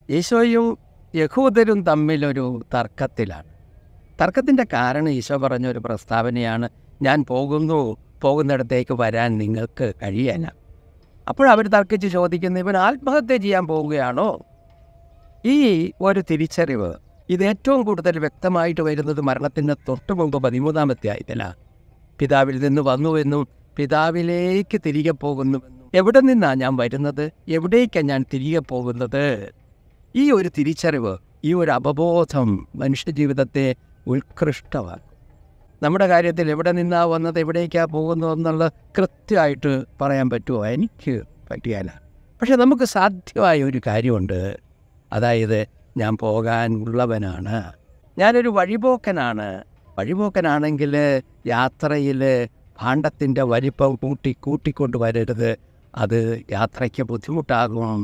ഈശോയും യഹൂദരും തമ്മിലൊരു തർക്കത്തിലാണ്. തർക്കത്തിൻ്റെ കാരണം ഈശോ പറഞ്ഞൊരു പ്രസ്താവനയാണ്, ഞാൻ പോകുന്നിടത്തേക്ക് വരാൻ നിങ്ങൾക്ക് കഴിയല്ല. അപ്പോഴവർ തർക്കിച്ച് ചോദിക്കുന്നു, ഇവൻ ആത്മഹത്യ ചെയ്യാൻ പോവുകയാണോ? ഈ ഒരു തിരിച്ചറിവ് ഇത് ഏറ്റവും കൂടുതൽ വ്യക്തമായിട്ട് വരുന്നത് മരണത്തിന് തൊട്ട് മുമ്പ് 13-ാം അധ്യായത്തിലാണ്. പിതാവിൽ നിന്ന് വന്നുവെന്നും പിതാവിലേക്ക് തിരികെ പോകുന്നുവെന്നും, എവിടെ നിന്നാണ് ഞാൻ വരുന്നത്, എവിടേക്കാണ് ഞാൻ തിരികെ പോകുന്നത്, ഈ ഒരു തിരിച്ചറിവ്, ഈ ഒരു അവബോധം മനുഷ്യജീവിതത്തെ ഉത്കൃഷ്ടമാക്കും. നമ്മുടെ കാര്യത്തിൽ എവിടെ നിന്നാണ് വന്നത്, എവിടേക്കാണ് പോകുന്നത് എന്നുള്ള കൃത്യമായിട്ട് പറയാൻ പറ്റുമോ? എനിക്ക് പറ്റിയാല. പക്ഷെ നമുക്ക് സാധ്യമായ ഒരു കാര്യമുണ്ട്. അതായത്, ഞാൻ പോകാനുള്ളവനാണ്, ഞാനൊരു വഴിപോക്കനാണ്. വഴിപോക്കനാണെങ്കിൽ യാത്രയിൽ ഭാണ്ഡത്തിൻ്റെ വലിപ്പം കൂട്ടിക്കൊണ്ട് വരരുത്. അത് യാത്രയ്ക്ക് ബുദ്ധിമുട്ടാകും,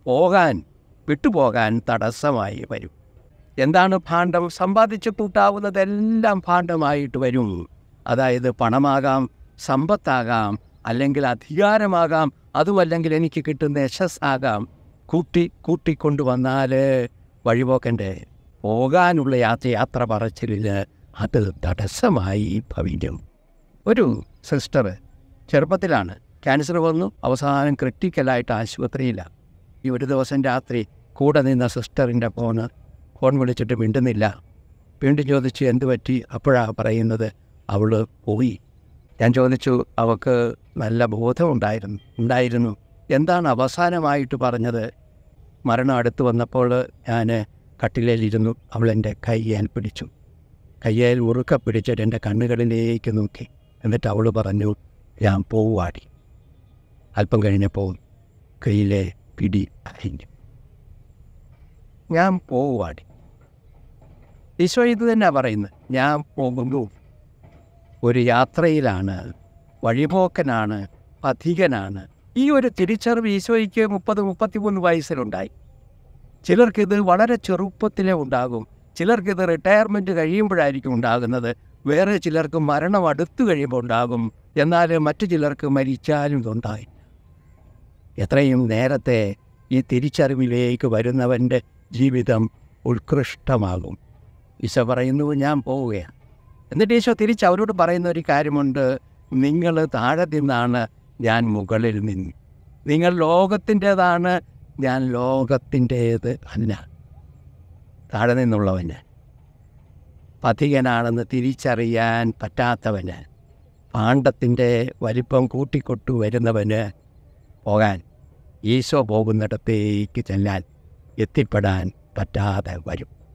വിട്ടുപോകാൻ തടസ്സമായി വരും. എന്താണ് ഭാണ്ഡം? സമ്പാദിച്ച് കൂട്ടാവുന്നതെല്ലാം ഭാണ്ഡമായിട്ട് വരും. അതായത് പണമാകാം, സമ്പത്താകാം, അല്ലെങ്കിൽ അധികാരമാകാം, അതുമല്ലെങ്കിൽ എനിക്ക് കിട്ടുന്ന യശസ്സാകാം. കൂട്ടിക്കൊണ്ടുവന്നാൽ വഴിപോക്കൻ്റെ പോകാനുള്ള യാത്ര പറച്ചിലിൽ അത് തടസ്സമായി ഭവിക്കും. ഒരു സിസ്റ്റർ ചെറുപ്പത്തിലാണ്, ക്യാൻസർ വന്നു, അവസാനം ക്രിട്ടിക്കലായിട്ട് ആശുപത്രിയിലാണ്. ഈ ഒരു ദിവസം രാത്രി കൂടെ നിന്ന സിസ്റ്ററിൻ്റെ ഫോൺ വിളിച്ചിട്ട് മിണ്ടുന്നില്ല. വീണ്ടും ചോദിച്ചു, എന്ത് പറ്റി? അപ്പോഴാണ് പറയുന്നത്, അവൾ പോയി. ഞാൻ ചോദിച്ചു, അവൾക്ക് നല്ല ബോധം ഉണ്ടായിരുന്നു. എന്താണ് അവസാനമായിട്ട് പറഞ്ഞത്? മരണം അടുത്ത് വന്നപ്പോൾ ഞാൻ കട്ടിലേലിരുന്നു, അവൾ എൻ്റെ കയ്യാൽ പിടിച്ചു. കയ്യാൽ ഉറുക്കെ പിടിച്ചിട്ട് എൻ്റെ കണ്ണുകളിലേക്ക് നോക്കി. എന്നിട്ട് അവൾ പറഞ്ഞു, ഞാൻ പോവാടി. അല്പം കഴിഞ്ഞപ്പോൾ കയ്യിലെ പിടി അഴിഞ്ഞു. ഞാൻ പോവാടി. ഈശോ ഇത് തന്നെ പറയുന്നത്, ഞാൻ പോകുന്നു, ഒരു യാത്രയിലാണ്, വഴിപോക്കനാണ്, പഥികനാണ്. ഈ ഒരു തിരിച്ചറിവ് ഈശോയ്ക്ക് 30-33 വയസ്സിലുണ്ടായി. ചിലർക്കിത് വളരെ ചെറുപ്പത്തിലേ ഉണ്ടാകും, ചിലർക്കിത് റിട്ടയർമെൻറ്റ് കഴിയുമ്പോഴായിരിക്കും ഉണ്ടാകുന്നത്, വേറെ ചിലർക്ക് മരണം അടുത്തു കഴിയുമ്പോൾ ഉണ്ടാകും, എന്നാൽ മറ്റു ചിലർക്ക് മരിച്ചാലും ഇതുണ്ടായി. എത്രയും നേരത്തെ ഈ തിരിച്ചറിവിലേക്ക് വരുന്നവൻ്റെ ജീവിതം ഉത്കൃഷ്ടമാകും. ഈശോ പറയുന്നു, ഞാൻ പോവുകയാണ്. എന്നിട്ട് ഈശോ തിരിച്ച് അവരോട് പറയുന്ന ഒരു കാര്യമുണ്ട്, നിങ്ങൾ താഴെ നിന്നാണ്, ഞാൻ മുകളിൽ നിന്ന്. നിങ്ങൾ ലോകത്തിൻ്റേതാണ്, ഞാൻ ലോകത്തിൻ്റേത് അല്ല. താഴെ നിന്നുള്ളവന്, പഥികനാണെന്ന് തിരിച്ചറിയാൻ പറ്റാത്തവന്, ഭാണ്ഡത്തിൻ്റെ വലിപ്പം കൂട്ടിക്കൊട്ടു വരുന്നവന് പോകാൻ, ഈശോ പോകുന്നിടത്തേക്ക് ചെല്ലാൻ, എത്തിപ്പെടാൻ പറ്റാതെ വരും.